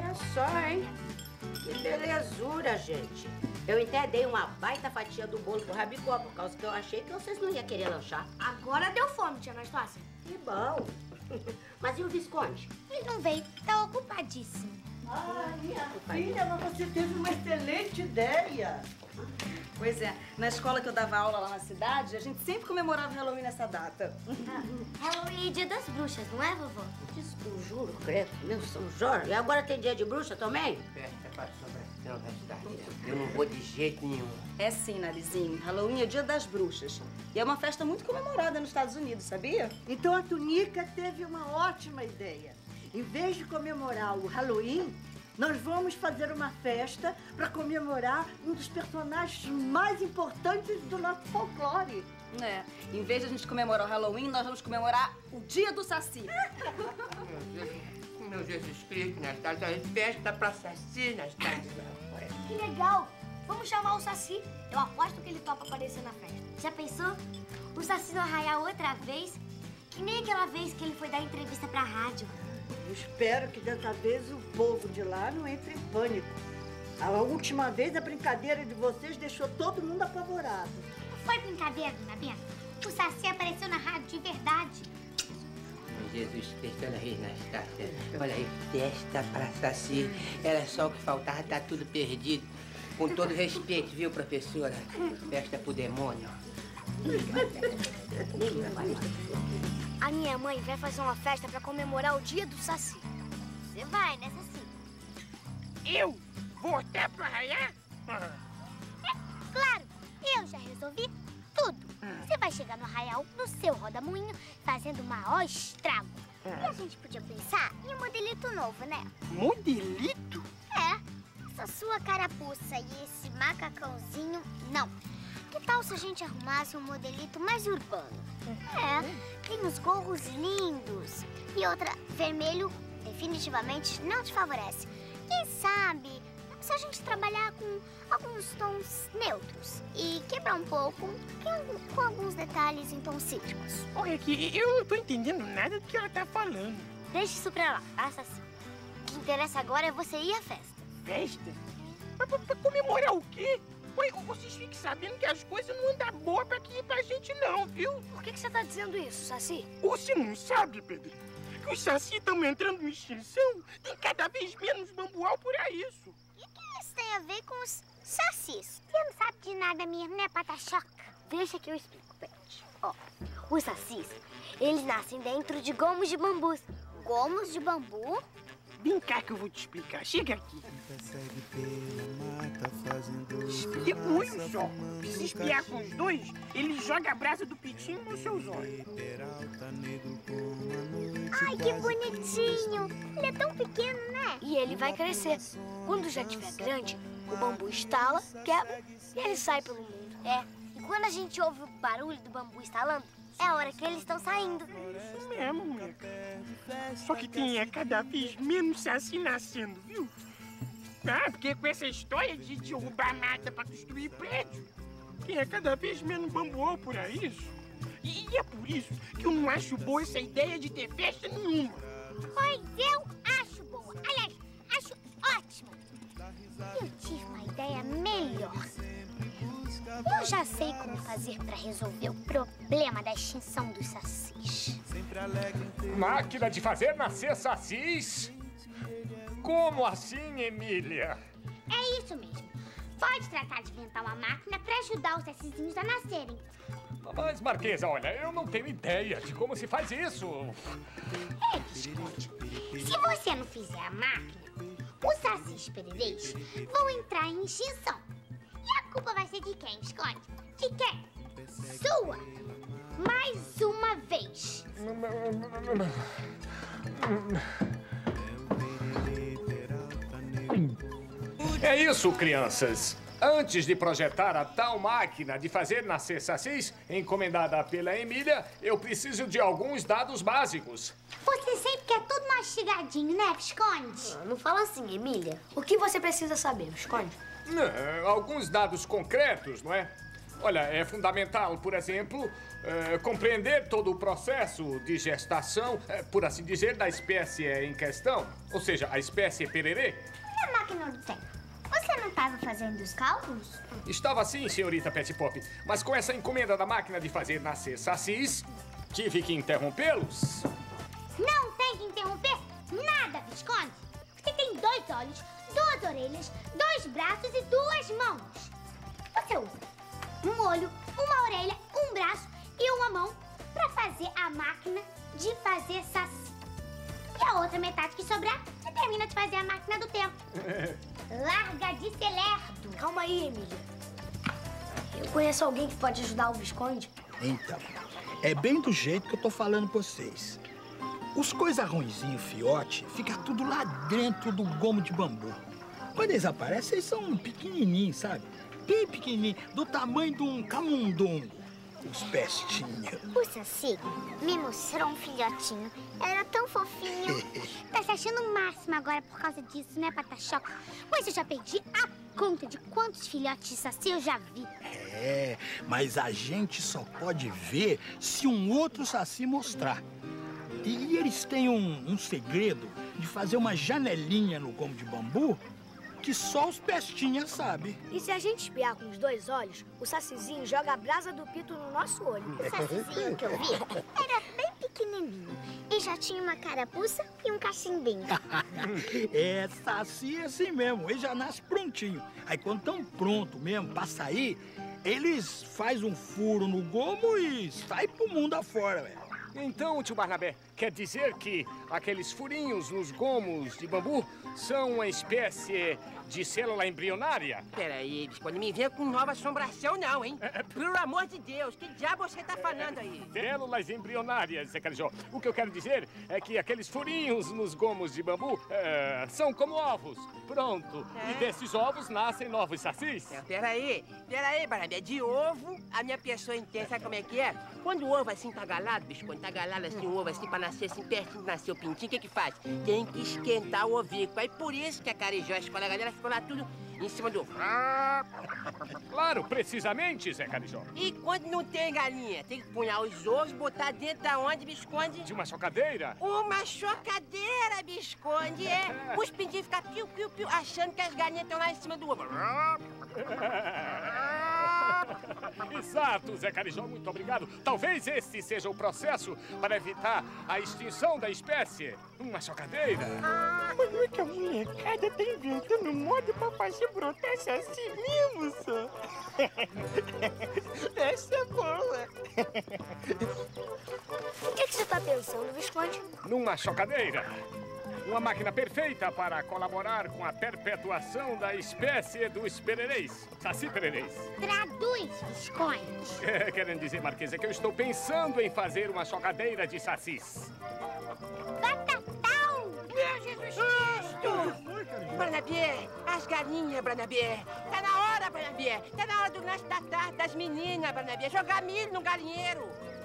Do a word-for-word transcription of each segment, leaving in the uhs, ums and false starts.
Olha só, hein? Que belezura, gente. Eu até dei uma baita fatia do bolo pro Rabicó, por causa que eu achei que vocês não iam querer lanchar. Agora deu fome, tia Anastácia. Que bom. Mas e o Visconde? Ele não veio, tá ocupadíssimo. Ah, minha filha, mas você teve uma excelente ideia. Pois é, na escola que eu dava aula lá na cidade, a gente sempre comemorava o Halloween nessa data. Halloween é dia das bruxas, não é, vovó? Desculpa, juro, credo, meu São Jorge. E agora tem dia de bruxa também? Festa para sobração da cidade. Eu não vou de jeito nenhum. É sim, Narizinho. Halloween é o dia das bruxas. E é uma festa muito comemorada nos Estados Unidos, sabia? Então a Tunica teve uma ótima ideia. Em vez de comemorar o Halloween, nós vamos fazer uma festa para comemorar um dos personagens mais importantes do nosso folclore. É, em vez de a gente comemorar o Halloween, nós vamos comemorar o dia do Saci. Meu Jesus, meu Jesus Cristo, Nastácia, é festa pra Saci, Nastácia. Que legal! Vamos chamar o Saci. Eu aposto que ele topa aparecer na festa. Já pensou? O Saci no arraial outra vez? Que nem aquela vez que ele foi dar entrevista pra rádio. Eu espero que dessa vez o povo de lá não entre em pânico. A última vez a brincadeira de vocês deixou todo mundo apavorado. Não foi brincadeira, dona Benta. O Saci apareceu na rádio de verdade. Meu Jesus Cristo, olha aí, Nastácia. Olha aí, festa pra Saci. Era só o que faltava, tá tudo perdido. Com todo respeito, viu, professora? Festa pro demônio. A minha mãe vai fazer uma festa pra comemorar o dia do Saci. Você vai, né, Saci? Eu? Vou até pro arraiar? É, claro! Eu já resolvi tudo. Você vai chegar no arraial, no seu rodamuinho, fazendo o maior estrago. E a gente podia pensar em um modelito novo, né? Modelito? É. Essa sua carapuça e esse macacãozinho, não. Que tal se a gente arrumasse um modelito mais urbano? É, tem uns gorros lindos. E outra, vermelho definitivamente não te favorece. Quem sabe se a gente trabalhar com alguns tons neutros e quebrar um pouco com, com alguns detalhes em tons cítricos. Olha aqui, eu não tô entendendo nada do que ela tá falando. Deixa isso pra lá, tá, Saci? O que interessa agora é você ir à festa. Festa? Mas pra, pra comemorar o quê? Oi, vocês fiquem sabendo que as coisas não andam boas pra aqui pra gente não, viu? Por que, que você tá dizendo isso, Saci? Você não sabe, Pedro, que os Saci estão entrando em extinção? Tem cada vez menos bambual por aí, isso. E o que isso tem a ver com os sacis? Você não sabe de nada mesmo, né, patachoca? Deixa que eu explico, Pet. Ó, os sacis, eles nascem dentro de gomos de bambus. Gomos de bambu? Vem cá que eu vou te explicar. Chega aqui. Espia com um olho só. Se espiar com os dois, ele joga a brasa do pitinho nos seus olhos. Ai, que bonitinho. Ele é tão pequeno, né? E ele vai crescer. Quando já estiver grande, o bambu estala, quebra e ele sai pelo mundo. É, e quando a gente ouve o barulho do bambu estalando, é a hora que eles estão saindo. Isso mesmo, moleque. Só que tem é, cada vez menos Saci nascendo, viu? Ah, porque com essa história de derrubar mata pra construir prédio, tem é, cada vez menos bambuó por aí, isso. E, e é por isso que eu não acho boa essa ideia de ter festa nenhuma. Pois eu acho boa. Aliás, acho ótimo. Eu tive uma ideia melhor. Eu já sei como fazer para resolver o problema da extinção dos sacis. Máquina de fazer nascer sacis? Como assim, Emília? É isso mesmo. Pode tratar de inventar uma máquina para ajudar os sacizinhos a nascerem. Mas, Marquesa, olha, eu não tenho ideia de como se faz isso. Ei, Visconde, se você não fizer a máquina, os sacis perereis vão entrar em extinção. E a culpa vai ser de quem, Visconde? De quem? Sua! Mais uma vez! É isso, crianças. Antes de projetar a tal máquina de fazer nascer sacis, encomendada pela Emília, eu preciso de alguns dados básicos. Você sempre quer tudo mastigadinho, né, Visconde? Ah, não fala assim, Emília. O que você precisa saber, Visconde? É, alguns dados concretos, não é? Olha, é fundamental, por exemplo, é, compreender todo o processo de gestação, é, por assim dizer, da espécie em questão. Ou seja, a espécie pererê. E a máquina do tempo? Você não estava fazendo os cálculos? Estava sim, senhorita Petty Pop, mas com essa encomenda da máquina de fazer nascer sacis, tive que interrompê-los. Não tem que interromper nada, Visconde. Você tem dois olhos, duas orelhas, dois braços e duas mãos. Você usa um olho, uma orelha, um braço e uma mão para fazer a máquina de fazer saci. E a outra metade que sobrar, você termina de fazer a máquina do tempo. Larga de ser lerdo. Calma aí, Emília. Eu conheço alguém que pode ajudar o Visconde. Então, é bem do jeito que eu tô falando pra vocês. Os coisa ruinzinho, fiote, fica tudo lá dentro do gomo de bambu. Quando eles aparecem, eles são pequenininhos, sabe? Bem pequenininhos, do tamanho de um camundongo. Os pestinhos. O Saci me mostrou um filhotinho. Era tão fofinho. Tá se achando o máximo agora por causa disso, né, Patachoca? Pois eu já perdi a conta de quantos filhotes de Saci eu já vi. É, mas a gente só pode ver se um outro Saci mostrar. E eles têm um, um segredo de fazer uma janelinha no gomo de bambu que só os pestinhas sabem. E se a gente espiar com os dois olhos, o Sacizinho joga a brasa do pito no nosso olho. O Sacizinho que eu vi era bem pequenininho e já tinha uma carapuça e um cachimbinho. É, Saci é assim mesmo, ele já nasce prontinho. Aí quando estão prontos mesmo pra sair, eles fazem um furo no gomo e saem pro mundo afora, velho. Então, tio Barnabé, quer dizer que aqueles furinhos nos gomos de bambu são uma espécie de célula embrionária? Peraí, Visconde, me venha com nova assombração não, hein? Pelo amor de Deus, que diabo você tá falando aí? Células embrionárias, Zé Carijó. O que eu quero dizer é que aqueles furinhos nos gomos de bambu é, são como ovos. Pronto. É. E desses ovos nascem novos sacis. Não, peraí, peraí, Barnabé. De ovo, a minha pessoa entende, sabe como é que é? Quando o ovo assim tá galado, Visconde, tá galado assim, o ovo assim, pra nascer assim, pertinho de nascer o pintinho, o que que faz? Tem que esquentar o ovícuo. Aí por isso que a Carijó, a escola, a galera ficou lá tudo em cima do... Claro, precisamente, Zé Carijó. E quando não tem galinha, tem que punhar os ovos, botar dentro da onde, Visconde? De uma chocadeira? Uma chocadeira, Visconde, é. Os pintinhos ficam piu, piu, piu, achando que as galinhas estão lá em cima do ovo. Exato, Zé Carijó, muito obrigado. Talvez este seja o processo para evitar a extinção da espécie. Uma chocadeira. Olha que a molecada tá inventando moda pra fazer brotar saci mesmo, só. Essa é boa. O que, que você tá pensando, Visconde? Numa chocadeira. Uma máquina perfeita para colaborar com a perpetuação da espécie dos pererês. Saci pererês. Traduz, Visconde. É, querendo dizer, Marquesa, que eu estou pensando em fazer uma chocadeira de sacis. Batatão! Meu Jesus Cristo! Barnabé, as galinhas, Barnabé. Tá na hora, Barnabé. Tá na hora do lanche da tarde das meninas, Barnabé. Jogar milho no galinheiro.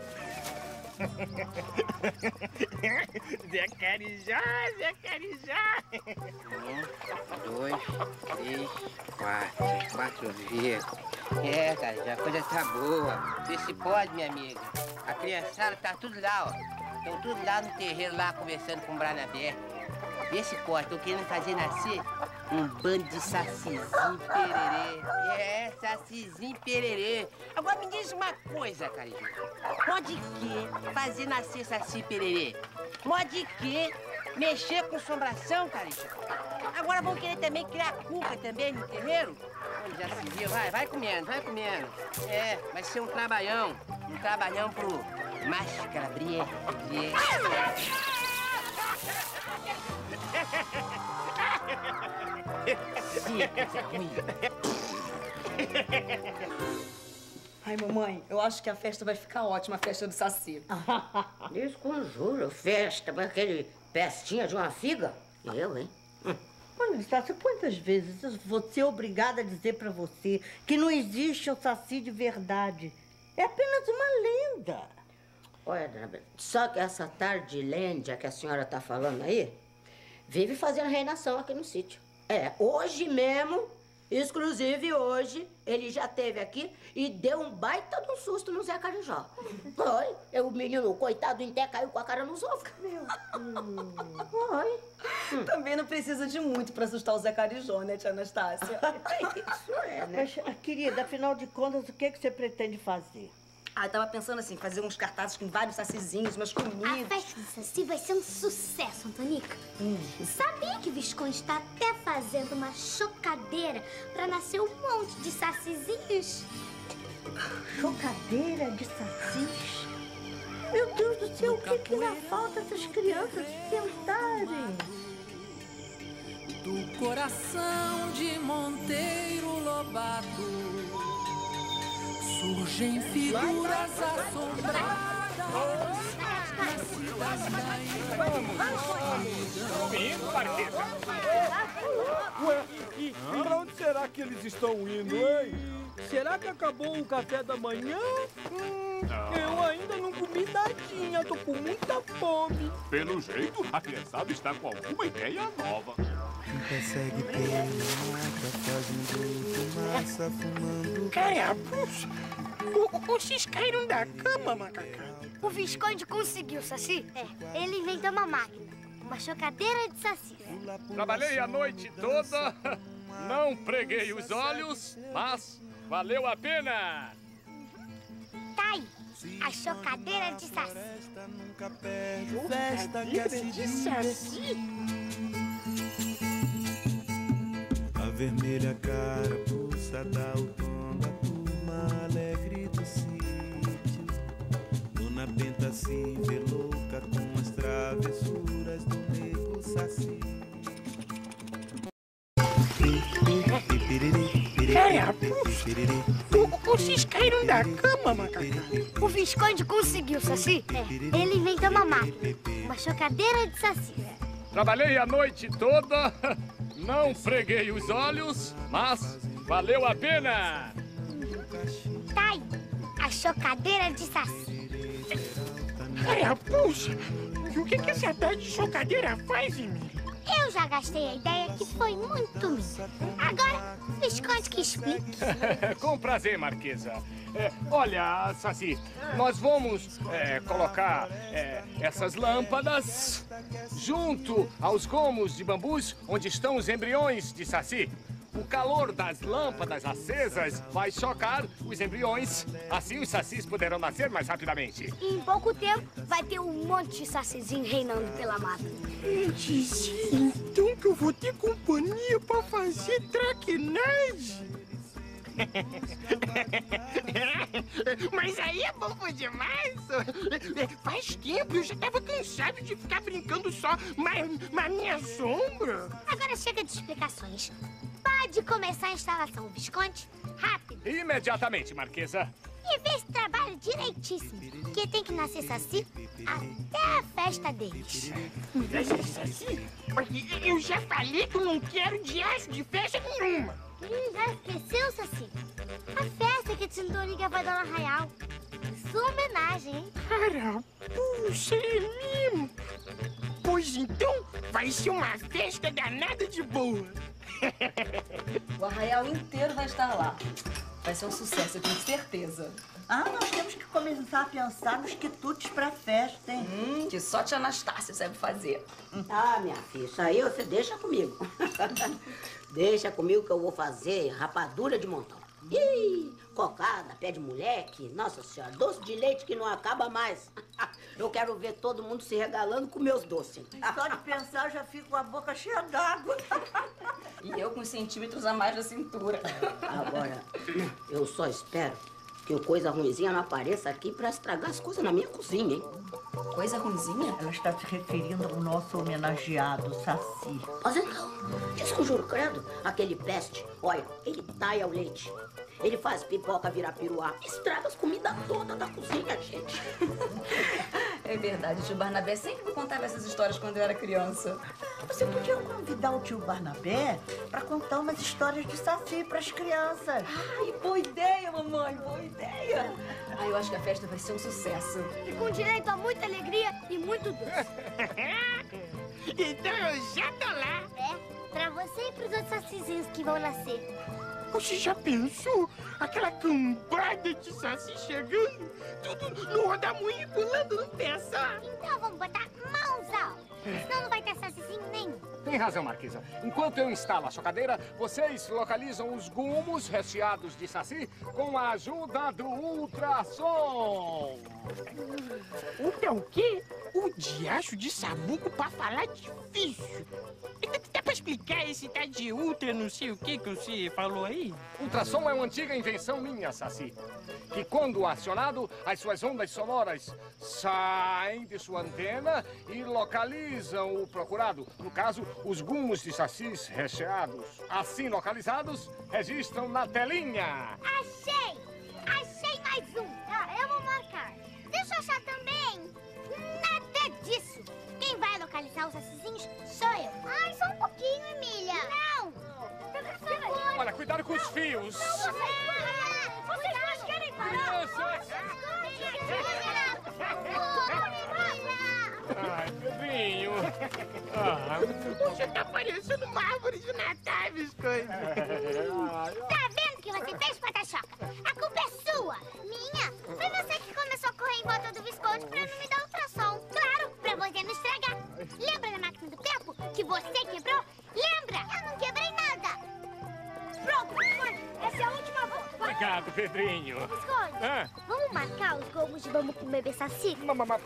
Zé Carijó, Zé Carijó. Um, dois, três, quatro. Quatro vezes. É, cara, já a coisa tá boa. Vê se pode, minha amiga. A criançada tá tudo lá, ó. Estão tudo lá no terreiro, lá, conversando com o Barnabé. Vê se pode. Tô querendo fazer nascer um bando de sacizinho pererê. É, sacizinho pererê. Agora me diz uma coisa, Carijó. Pode que fazer nascer saci pererê? Pode que mexer com assombração, Carijó? Agora vão querer também criar cuca também no terreiro? Onde já se viu, vai, vai comendo, vai comendo. É, vai ser um trabalhão. Um trabalhão pro Máscara Brie. Brie. Ai, mamãe, eu acho que a festa vai ficar ótima, a festa do Saci. Desconjuro, festa para aquele pestinha de uma figa? Eu, hein? Olha, Saci, quantas vezes eu vou ser obrigada a dizer pra você que não existe o Saci de verdade? É apenas uma lenda. Olha, dona Bela, só que essa Tardilândia que a senhora tá falando aí, vive fazendo reinação aqui no sítio. É, hoje mesmo Inclusive, hoje, ele já esteve aqui e deu um baita de um susto no Zé Carijó. Foi. O menino, coitado, até caiu com a cara nos ovos. Meu Deus. Foi. Hum. Também não precisa de muito pra assustar o Zé Carijó, né, tia Anastácia? Isso é, né? Mas, querida, afinal de contas, o que, que você pretende fazer? Ah, eu tava pensando assim, fazer uns cartazes com vários sacizinhos, umas comidas. A festa do Saci vai ser um sucesso, Antonica. Hum. Sabia que o Visconde está até fazendo uma chocadeira pra nascer um monte de sacizinhos? Chocadeira de sacis? Meu Deus do céu, o que que ainda falta essas crianças sentarem? Do coração de Monteiro Lobato surgem figuras assombradas. Indo, Marquesa. Ué, e, e pra onde será que eles estão indo, hein? Será que acabou o café da manhã? Hum, eu ainda não comi nadinha, tô com muita fome. Pelo jeito, a criançada está com alguma ideia nova. Persegue pela mata, fazendo fumaça, fumando... Carapos! Vocês caíram da cama, macacão. O Visconde conseguiu, Saci? É, ele inventou uma máquina. Uma chocadeira de saci. Trabalhei a noite toda, não preguei os olhos, mas valeu a pena. Tá aí, a chocadeira de saci. Nunca perde festa que é de saci. A vermelha carapuça dá o tom da turma alegre do sítio. Dona Benta se vê louca com as travessuras do nego Saci. Carapos! Vocês caíram da cama, macacão. O Visconde conseguiu, Saci? É, ele inventou uma máquina. Uma chocadeira de saci. Trabalhei a noite toda, não preguei os olhos, mas valeu a pena. Tá aí, a chocadeira de saci. Carapos! E o que, que essa tal de chocadeira faz, Emília? Eu já gastei a ideia que foi muito minha. Agora, Visconde que explique. Com prazer, Marquesa. É, olha, Saci, nós vamos é, colocar é, essas lâmpadas junto aos gomos de bambus onde estão os embriões de Saci. O calor das lâmpadas acesas vai chocar os embriões. Assim os sacis poderão nascer mais rapidamente. E em pouco tempo vai ter um monte de sacizinho reinando pela mata. Dizia então que eu vou ter companhia pra fazer traquinagem. Mas aí é bobo demais. Faz tempo, eu já tava cansado de ficar brincando só na minha sombra. Agora chega de explicações. Pode começar a instalação, Visconde. Rápido. Imediatamente, Marquesa. E vê esse trabalho direitíssimo. Que tem que nascer saci até a festa deles. Nascer saci? Eu já falei que eu não quero diacho de festa nenhuma. Hum, já esqueceu, Saci? A festa que a Tintoniga vai dar no Arraial. Sua homenagem, hein? Carapuça, é mesmo? Pois então, vai ser uma festa danada de boa. O arraial inteiro vai estar lá. Vai ser um sucesso, eu tenho certeza. Ah, nós temos que começar a pensar nos quitutes pra festa, hein? Hum, que só tia Anastácia sabe fazer. Ah, minha filha, isso aí você deixa comigo. Deixa comigo que eu vou fazer rapadura de montão. Ih, cocada, pé de moleque, nossa senhora, doce de leite que não acaba mais. Eu quero ver todo mundo se regalando com meus doces. Só de pensar, eu já fico com a boca cheia d'água. E eu com centímetros a mais da cintura. Agora, eu só espero que coisa ruimzinha não apareça aqui pra estragar as coisas na minha cozinha, hein? Coisa ruimzinha? Ela está se referindo ao nosso homenageado, Saci. Mas então, isso eu juro, credo, aquele peste, olha, ele taia o leite. Ele faz pipoca virar piruá, estraga as comidas todas da cozinha, gente. É verdade, o tio Barnabé sempre me contava essas histórias quando eu era criança. Você podia convidar o tio Barnabé para contar umas histórias de Saci para as crianças. Ai, boa ideia, mamãe, boa ideia. Ai, eu acho que a festa vai ser um sucesso. E com direito a muita alegria e muito doce. Então eu já tô lá. É, pra você e pros outros sacizinhos que vão nascer. Você já pensou? Aquela cambada de saci chegando, tudo no rodamuinho pulando no pé, sabe? Então vamos botar mãos altas, senão não vai ter sacizinho nenhum. Tem razão, Marquesa. Enquanto eu instalo a chocadeira, vocês localizam os gumos recheados de saci com a ajuda do ultrassom. Ultra o quê? O diacho de sabugo pra falar difícil. Dá pra explicar esse tal de ultra não sei o que que você falou aí? Ultrassom é uma antiga invenção minha, Saci. Que quando acionado, as suas ondas sonoras saem de sua antena e localizam o procurado. No caso, os gumos de sacis recheados. Assim localizados, registram na telinha. Achei! Achei mais um! Ah, eu vou marcar. Deixa eu achar também. Nada disso! Quem vai localizar os sacizinhos sou eu. Ai, só um pouquinho, Emília. Não! Professora! Olha, cuidado com os fios. Não, você... Vocês dois querem parar? Ai, Pedrinho. Ah, você tá parecendo uma árvore de Natal, biscoito. Tá vendo o que você fez, Patachoca? A culpa é sua. Minha? Foi você que começou a correr em volta do Visconde pra não me dar ultrassom. Claro, pra você não estragar. Lembra da máquina do tempo que você quebrou? Lembra? Eu não quebrei nada. Pronto, Visconde. Essa é a última volta. Obrigado, Pedrinho. Visconde, Ah. vamos marcar os gomos de bambu pro bebê saci?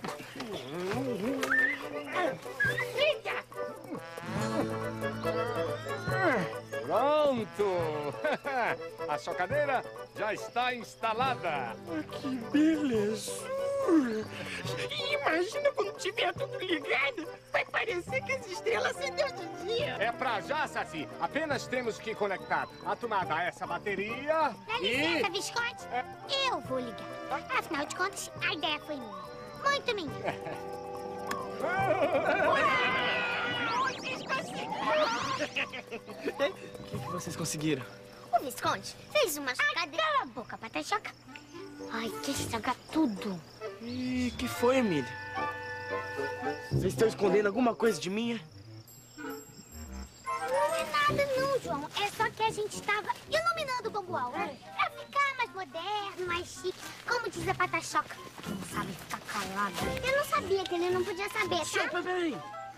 Pronto! A chocadeira já está instalada. Que belezura! Imagina quando tiver tudo ligado, vai parecer que as estrelas acendeu de dia. É pra já, Saci. Apenas temos que conectar a tomada a essa bateria Dá e... licença, Visconde. Eu vou ligar. Afinal de contas, a ideia foi minha. Muito minha. Vocês conseguiram! O que, que vocês conseguiram? O Visconde fez uma chocadeira. Cala a boca, Patachoca. Ai, quer estragar tudo. E que foi, Emília? Vocês estão escondendo alguma coisa de mim? Não é nada não, João. É só que a gente estava iluminando o bambual. Pra ficar mais moderno, mais chique. Como diz a Patachoca. Quem não sabe ficar calado. Eu não sabia que ele não podia saber, tá? Peraí.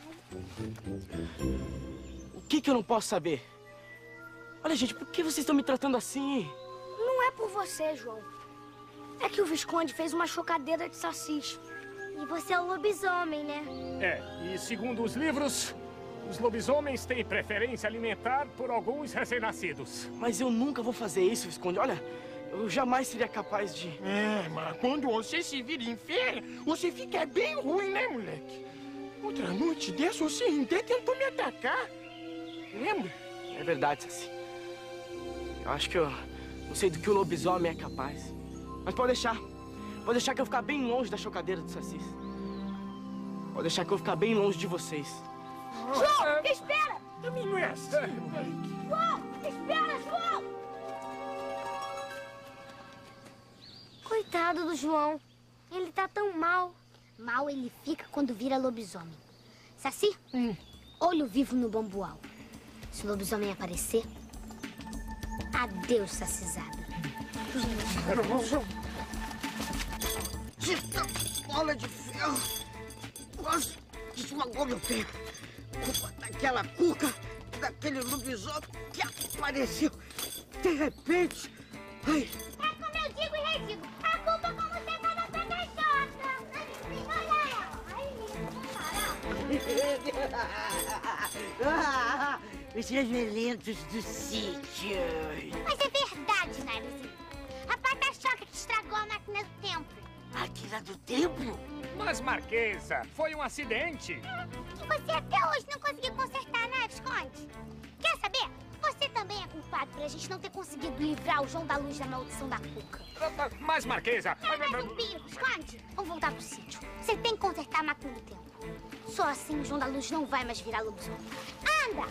O que que eu não posso saber? Olha, gente, por que vocês estão me tratando assim? Não é por você, João. É que o Visconde fez uma chocadeira de sacis. E você é o lobisomem, né? É, e segundo os livros, os lobisomens têm preferência alimentar por alguns recém-nascidos. Mas eu nunca vou fazer isso, Visconde. Olha, eu jamais seria capaz de... É, mas quando você se vira em fera, você fica bem ruim, né, moleque? Outra noite dessa, você até tentou me atacar. Lembra? É verdade, Saci. Eu acho que eu não sei do que o lobisomem é capaz. Mas pode deixar. Pode deixar que eu ficar bem longe da chocadeira dos sacis. Pode deixar que eu ficar bem longe de vocês. João, espera! Também não é assim, moleque. João, espera, João! Coitado do João. Ele tá tão mal. Mal ele fica quando vira lobisomem. Saci, hum. olho vivo no bambual. Se o lobisomem aparecer, adeus, sacizada. Essa bola de ferro quase esmagou meu pé. Culpa daquela cuca, daquele lobisomem que apareceu de repente. Ai. É como eu digo e redigo. A culpa com você tá da Patachoca. Ah, os revelentos do sítio. Mas é verdade, Narizinho. A Patachoca que estragou a máquina do tempo. Máquina do tempo? Mas, Marquesa, foi um acidente. E você até hoje não conseguiu consertar, né, Visconde? Quer saber? Você também é culpado por a gente não ter conseguido livrar o João da Luz da maldição da cuca. Mas, Marquesa... É mais um pio, Visconde. Vamos voltar pro sítio. Você tem que consertar a máquina do tempo. Só assim o João da Luz não vai mais virar lobisomem. Anda!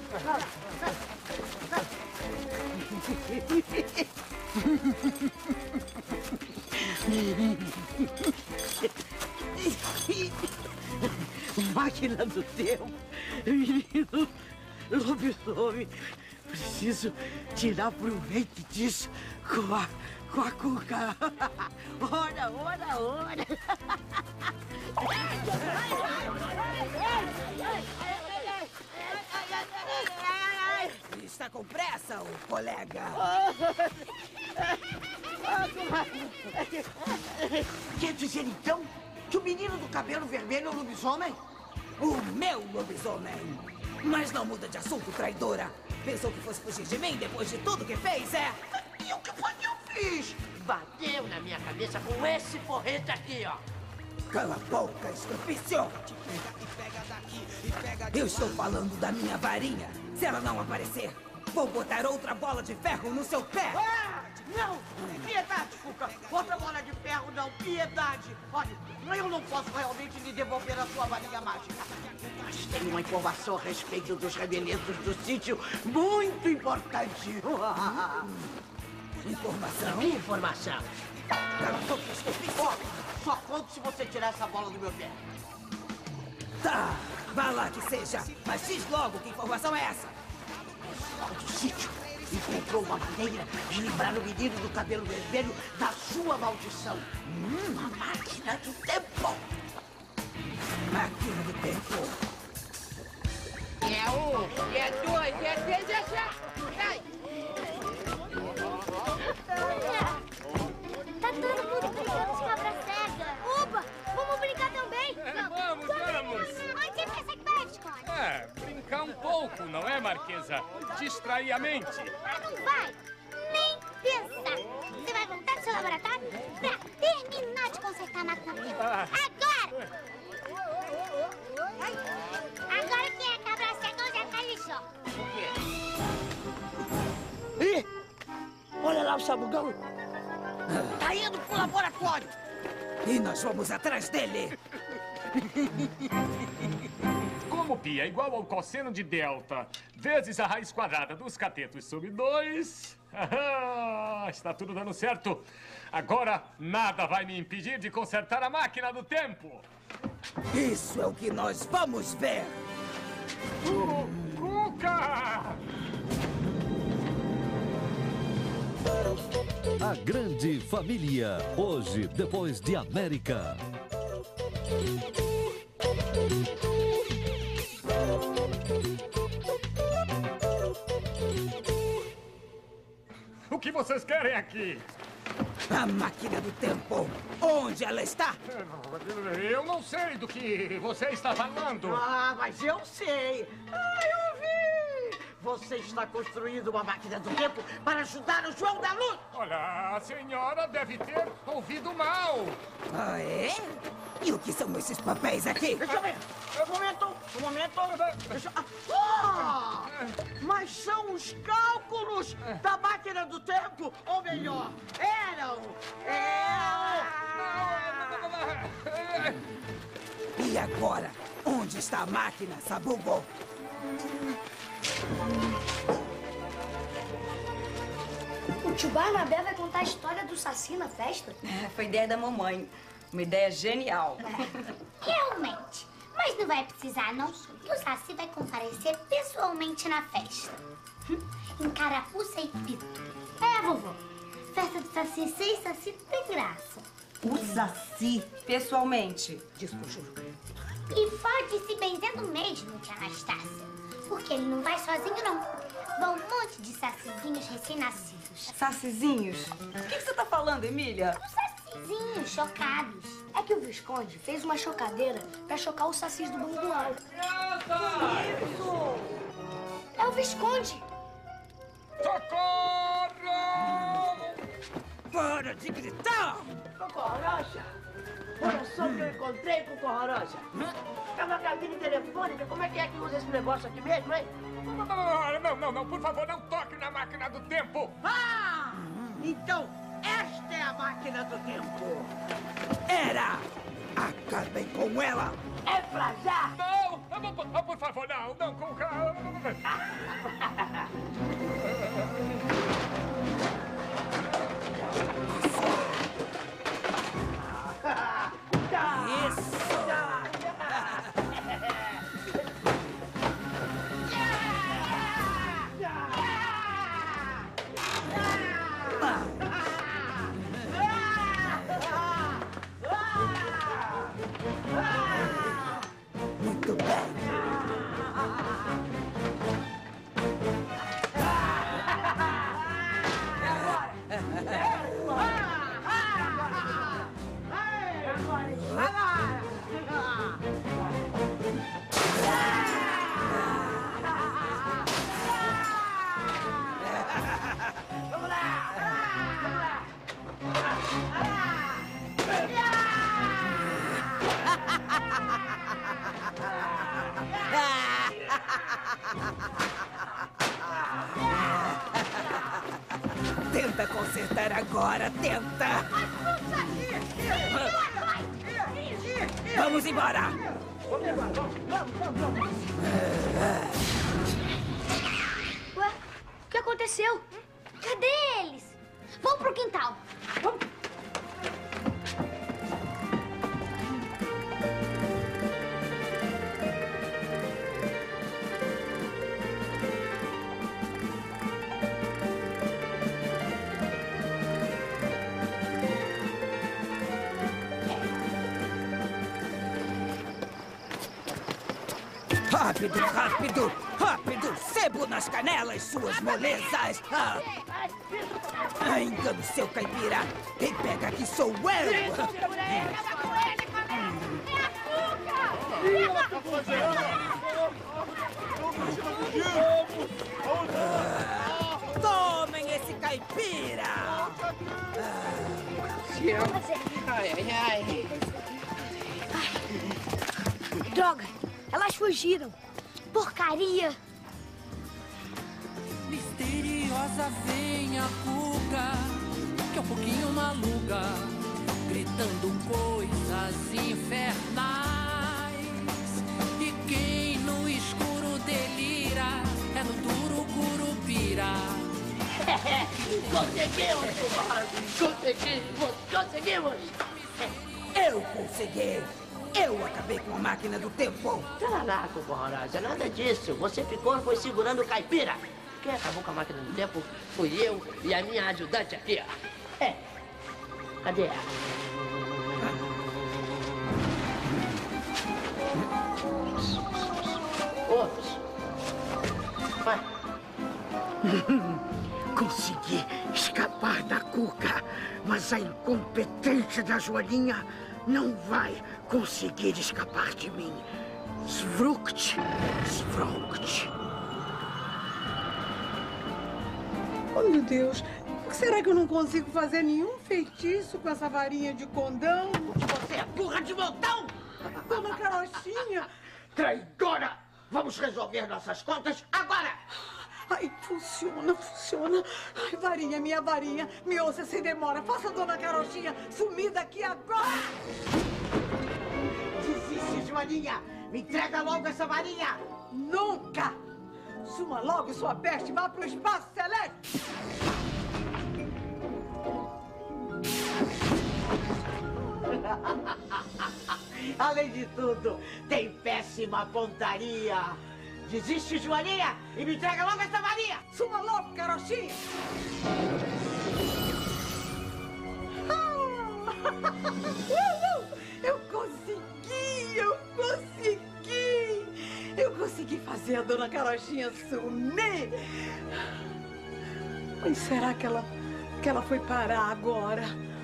Máquina do tempo, menino, lobisomem. Preciso tirar proveito disso com a, com a Cuca. Ora, ora, ora. Está com pressa, o colega? Quer dizer, então, que o menino do cabelo vermelho é o lobisomem? O meu lobisomem. Mas não muda de assunto, traidora. Pensou que fosse fugir de mim depois de tudo que fez, é? E o que foi que eu fiz? Bateu na minha cabeça com esse porrete aqui, ó. Cala a boca, estupício! Eu estou falando da minha varinha. Se ela não aparecer, vou botar outra bola de ferro no seu pé. Ah, não! Piedade, Cuca! Outra bola de ferro, não! Piedade! Olha, eu não posso realmente lhe devolver a sua varinha mágica. Mas tem uma informação a respeito dos revelentos do sítio muito importante. Informação? Informação. Ó, só conto se você tirar essa bola do meu pé. Tá, vá lá que seja. Mas diz logo que informação é essa. Do sítio encontrou uma maneira de livrar o menino do cabelo vermelho da sua maldição. Hum, uma máquina do tempo. Máquina do tempo. É um, é dois, é três, é quatro. Sai! Tá todo mundo brincando de cabra cega. Opa, vamos brincar também? É, vamos, vamos. Onde você pensa que vai, Visconde? É, brincar um pouco, não é, Marquesa? Distrair a mente. Ah, não vai nem pensar. Você vai voltar do seu laboratório pra terminar de consertar a máquina do tempo. Ah. Agora! Agora quem é cabra cega já tá isso. Ih! Olha lá o sabugão. Tá indo pro laboratório. E nós vamos atrás dele. Como π é igual ao cosseno de delta vezes a raiz quadrada dos catetos sobre dois... Ah, está tudo dando certo. Agora nada vai me impedir de consertar a máquina do tempo. Isso é o que nós vamos ver. Uh, Cuca! A Grande Família, hoje, depois de América. O que vocês querem aqui? A máquina do tempo. Onde ela está? Eu não sei do que você está falando. Ah, mas eu sei. Ah, eu vi. Você está construindo uma máquina do tempo para ajudar o João da Luz. Olha, a senhora deve ter ouvido mal. Ah, é? E o que são esses papéis aqui? Deixa eu ver. Um momento, um momento. Deixa... Ah, mas são os cálculos da máquina do tempo. Ou melhor, eram. Eram. E agora? Onde está a máquina, Sabugo? O tio Barnabé vai contar a história do Saci na festa? É, foi ideia da mamãe. Uma ideia genial. Realmente. Mas não vai precisar, não, que o Saci vai comparecer pessoalmente na festa. Em carapuça e pito. É, vovô. Festa do Saci sem Saci tem graça. O Saci, pessoalmente. Desculpa. E pode se benzendo mesmo, tia Anastácia. Porque ele não vai sozinho, não. Vão um monte de sacizinhos recém-nascidos. Sacizinhos? O que, que você tá falando, Emília? Os sacizinhos chocados. É que o Visconde fez uma chocadeira pra chocar os sacis do bangual. Isso! É o Visconde! Socorro! Para de gritar! Corroja, olha só o que eu encontrei com Corroja. É uma cabine telefônica. Como é que é que usa esse negócio aqui mesmo, hein? Não, não, não, por favor, não toque na máquina do tempo. Ah! Então, esta é a máquina do tempo. Era! Acabem com ela! É pra já! Não! Por favor, não, não, Cuca! Isso! Tenta consertar agora, tenta! Vamos embora! Vamos embora, vamos, vamos, vamos, vamos. Ué, o que aconteceu? Cadê eles? Vamos pro quintal. Vamos. Rápido, rápido, rápido! Sebo nas canelas, suas molezas! Ah. Ainda no seu caipira! Quem pega aqui sou eu! Ah, tomem esse caipira! Ai, ai, ai. Droga, elas fugiram. Porcaria! Misteriosa vem a Cuca, que é um pouquinho maluca, gritando coisas infernais. E quem no escuro delira é no duro curupira. Conseguimos, conseguimos, conseguimos! Eu consegui! Eu acabei com a máquina do tempo! Caraca, Corroraja, nada disso. Você ficou foi segurando o caipira. Quem acabou com a máquina do tempo fui eu e a minha ajudante aqui, ó. É. Cadê ela? Ops. Vai. Consegui escapar da Cuca, mas a incompetência da Joaninha não vai conseguir escapar de mim. Svrukt, Svrukt. Oh, meu Deus. Será que eu não consigo fazer nenhum feitiço com essa varinha de condão? Você é burra de montão! Dona Carochinha! Traidora! Vamos resolver nossas contas agora! Ai, funciona, funciona. Ai, varinha, minha varinha. Me ouça sem demora. Faça a Dona Carochinha sumir daqui agora! Desiste, Joaninha! Me entrega logo essa varinha! Nunca! Suma logo sua peste, vá pro espaço celeste! Além de tudo, tem péssima pontaria. Desiste, Joaninha, e me entrega logo essa varinha! Suma logo, Carochinha! Eu consegui! Eu consegui! Eu consegui fazer a Dona Carochinha sumir! Mas será que ela, que ela foi parar agora?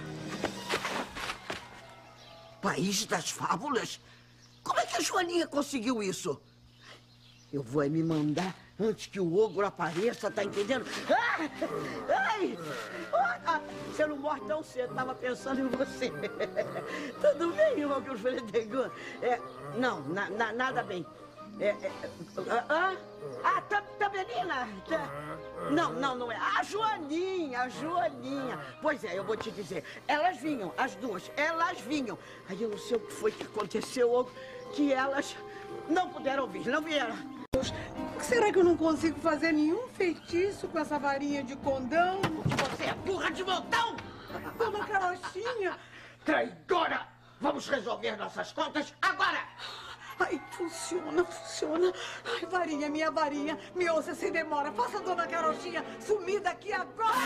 País das Fábulas? Como é que a Joaninha conseguiu isso? Eu vou é me mandar antes que o ogro apareça, tá entendendo? Ah! Ai! Ah, você não morre tão cedo, tava pensando em você. Tudo bem, ogro Fredegão? É, não, na, na, nada bem. É, é, ah, ah, tá, tá menina? Tá. Não, não, não é. A Joaninha, a Joaninha. Pois é, eu vou te dizer. Elas vinham, as duas, elas vinham. Aí eu não sei o que foi que aconteceu, que elas não puderam vir, não vieram. Será que eu não consigo fazer nenhum feitiço com essa varinha de condão? Você é burra de montão! Dona Carochinha! Traidora! Vamos resolver nossas contas agora! Ai, funciona, funciona. Ai, varinha, minha varinha. Me ouça sem demora. Faça a Dona Carochinha sumir daqui agora!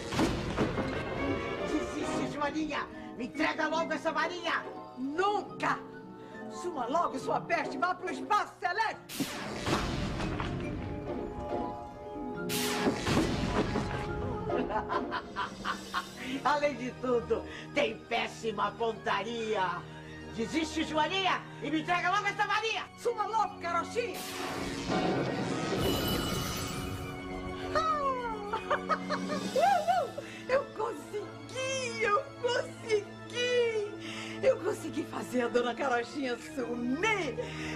Desiste, Joaninha! Me entrega logo essa varinha! Nunca! Suma logo sua peste, vá pro espaço celeste! Além de tudo, tem péssima pontaria. Desiste, Joaninha, e me entrega logo essa varinha! Suma logo, Carochinha! Eu consegui! Eu consegui! Eu consegui fazer a Dona Carochinha sumir!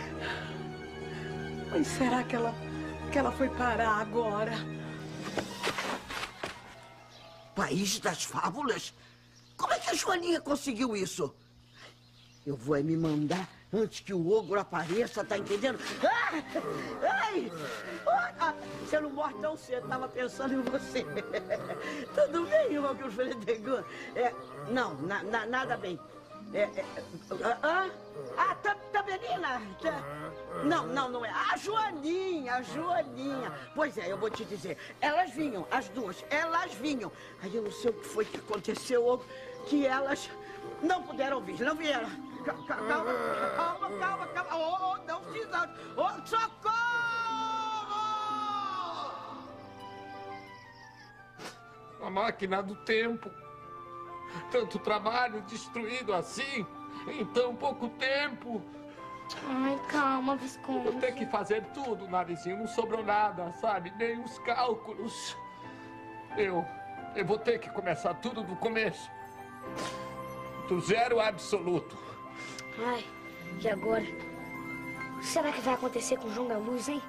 Mas será que ela, que ela foi parar agora? País das Fábulas? Como é que a Joaninha conseguiu isso? Eu vou é me mandar antes que o ogro apareça, tá entendendo? Ah! Ai! Ah, você não morre tão cedo, tava pensando em você. Tudo bem, irmão, que eu falei é, Não, na, na, nada bem. É, é, ah, ah, tá, tá menina? Tá. Não, não, não é. A Joaninha, a Joaninha. Pois é, eu vou te dizer. Elas vinham, as duas, elas vinham. Aí eu não sei o que foi que aconteceu, que elas não puderam vir, não vieram. Calma, calma, calma, calma. Oh, oh, não precisa. Oh, socorro! A máquina do tempo. Tanto trabalho destruído assim, em tão pouco tempo. Ai, calma, Visconde. Vou ter que fazer tudo, narizinho. Não sobrou nada, sabe? Nem os cálculos. Eu, eu vou ter que começar tudo do começo. Do zero absoluto. Ai, e agora? O que será que vai acontecer com o João da Luz, hein?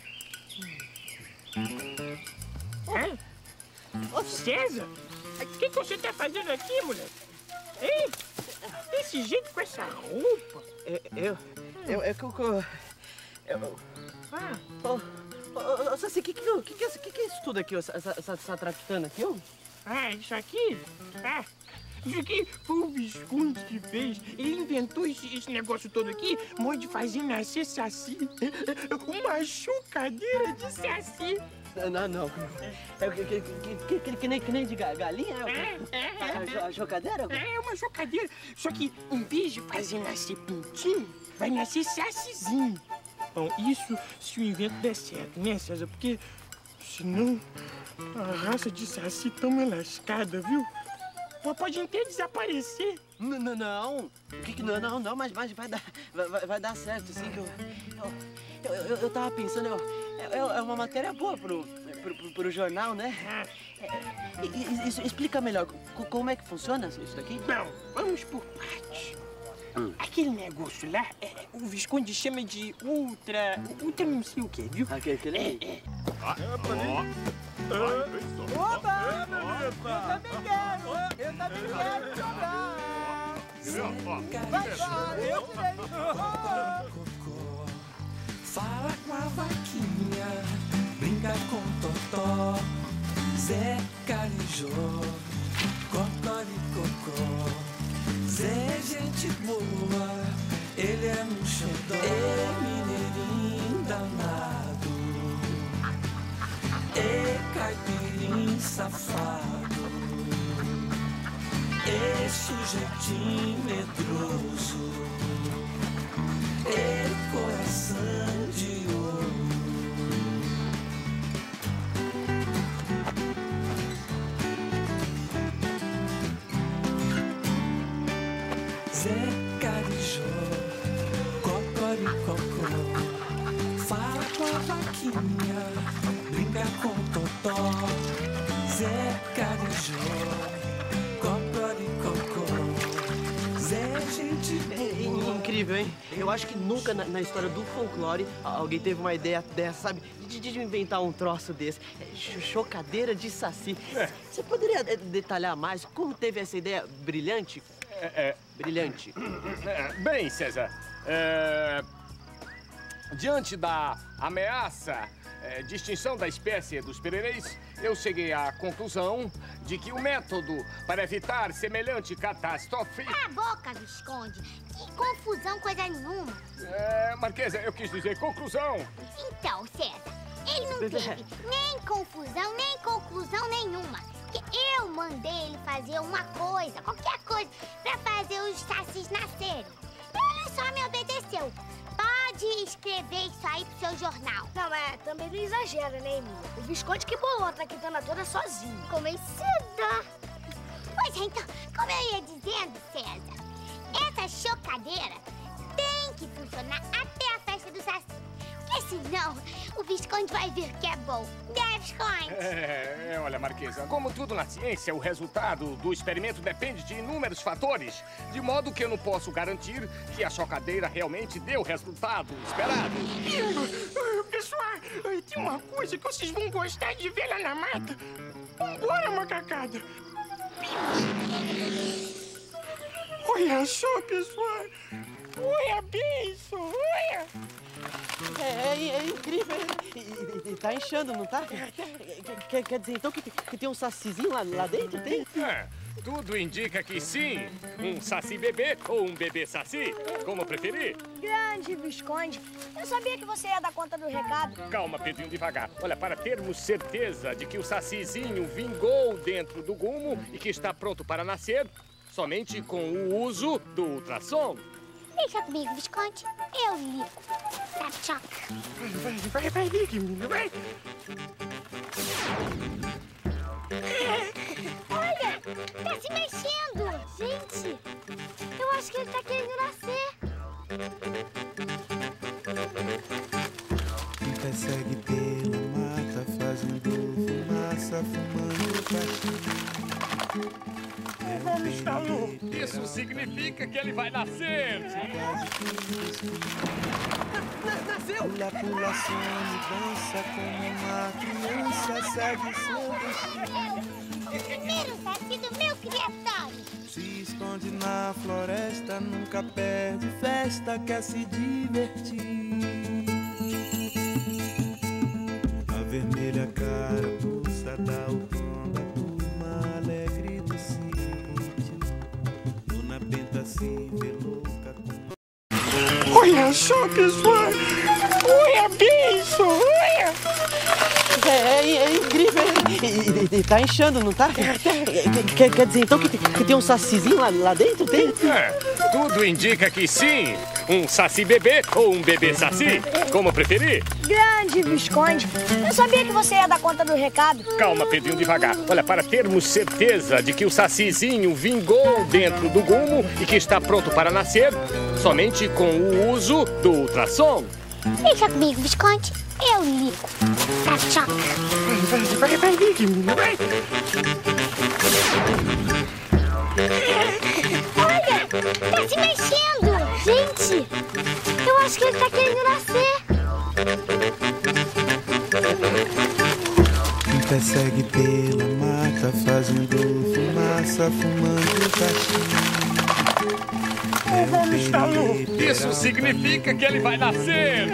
Hã? Ô, César, o que, que você tá fazendo aqui, moleque? Hein? Desse jeito, com essa roupa? Eu... Eu... É que eu... Eu... Ah. Ô, ô, ô, Saci, o que, que, que, que, que, que é isso tudo aqui, essa, essa, essa traficando aqui, ó? Ah, isso aqui? Ah, isso aqui foi o Visconde que fez. Ele inventou esse, esse negócio todo aqui, modo de fazer nascer Saci. Uma chocadeira de Saci. Não, não. É que, que, que, que, que, nem, que nem de galinha? É, é, é. A, a chocadeira? É, uma chocadeira. Só que, em vez de fazer nascer pintinho, vai nascer Sacizinho. Bom, isso se o invento der certo, né, César? Porque, senão, a raça de Saci tá uma lascada, viu? Pode até desaparecer. Não, não, não. Que que não, não, não, mas, mas vai dar, vai, vai dar certo, sim, que eu, eu, eu, eu, eu tava pensando, eu, é, é uma matéria boa pro, pro, pro, pro jornal, né? É, isso, explica melhor, como é que funciona isso daqui? Bom, vamos por partes. Hum. Aquele negócio lá, é, o Visconde chama de ultra... Ultra não sei o quê, viu? Aquele, aquele é, é. Ah, ó. Oba! Eu também quero! Eu também quero jogar! Vai, vai! Eu também! Fala com a vaquinha, brinca com Totó, Zé Carijó, Cocoricocó. Zé gente boa, ele é um xodó, é mineirinho danado, é caipirinho safado, é sujeitinho medroso, é coração de ouro. Zé Carijó, Cocoricocó, fala com a vaquinha, brinca com Totó. Zé Carijó, Cocoricocó, Zé gente boa. Incrível, hein? Eu acho que nunca na, na história do folclore alguém teve uma ideia dessa, sabe? De, de inventar um troço desse. É, chocadeira de Saci. É. Você poderia detalhar mais como teve essa ideia brilhante? É, é, Brilhante. É, bem, César, é, diante da ameaça é, de extinção da espécie dos perereis, eu cheguei à conclusão de que o método para evitar semelhante catástrofe... Cala a boca, Visconde! Que confusão, coisa nenhuma! É, Marquesa, eu quis dizer conclusão. Então, César, ele não teve nem confusão, nem conclusão nenhuma. Porque eu mandei ele fazer uma coisa, qualquer coisa, pra fazer os sacis nascerem. Ele só me obedeceu. Pode escrever isso aí pro seu jornal. Não, mas também não exagera, né, Emília? O Visconde que bolou a traquitana toda sozinho. Convencida. Pois é, então, como eu ia dizendo, César, essa chocadeira tem que funcionar até a festa do saci. Porque senão o Visconde vai ver que é bom. Né, Visconde? É, olha, Marquesa, como tudo na ciência, o resultado do experimento depende de inúmeros fatores, de modo que eu não posso garantir que a chocadeira realmente deu o resultado esperado. Pessoal, tem uma coisa que vocês vão gostar de ver lá na mata. Bora, macacada. Olha só, pessoal. Olha bem isso, olha. É, é, é incrível. E, e, e tá inchando, não tá? Quer, quer dizer, então, que, que tem um sacizinho lá, lá dentro, tem? É, tudo indica que sim. Um saci bebê ou um bebê saci, como preferir. Grande Visconde, eu sabia que você ia dar conta do recado. Calma, Pedrinho, devagar. Olha, para termos certeza de que o sacizinho vingou dentro do gumo e que está pronto para nascer, somente com o uso do ultrassom. Deixa comigo, Visconde. Eu ligo. Tá, tchau. Vai, vai, vai, ligue, menino, vai. Olha, tá se mexendo. Gente, eu acho que ele tá querendo nascer. Me persegue pela mata, fazendo fumaça, fumando cachimbo. Isso significa que ele vai nascer. Nasceu! Pula, pula, some, dança como uma criança, segue seu destino. O primeiro saci do meu criatório. Se esconde na floresta, nunca perde festa, quer se divertir. A vermelha carapuça dá o tom da turma alegre do sítio. Dona Benta se vê louca com... Olha só, pessoal. Olha bem isso, olha. É, é, é incrível. E, e, e tá inchando, não tá? Quer, quer dizer, então, que, que tem um sacizinho lá, lá dentro, tem? É, tudo indica que sim. Um saci bebê ou um bebê saci, como preferir. Grande Visconde, eu sabia que você ia dar conta do recado. Calma, Pedrinho, devagar. Olha, para termos certeza de que o sacizinho vingou dentro do gumo e que está pronto para nascer, somente com o uso do ultrassom. Deixa comigo, Visconde. Eu ligo. Tá, tchau. Vai, vai, vai, ligue, menino, vai. Olha, tá se mexendo. Gente, eu acho que ele tá querendo nascer. Me persegue pela mata, fazendo fumaça, fumando cachimbo. Isso significa que ele vai nascer.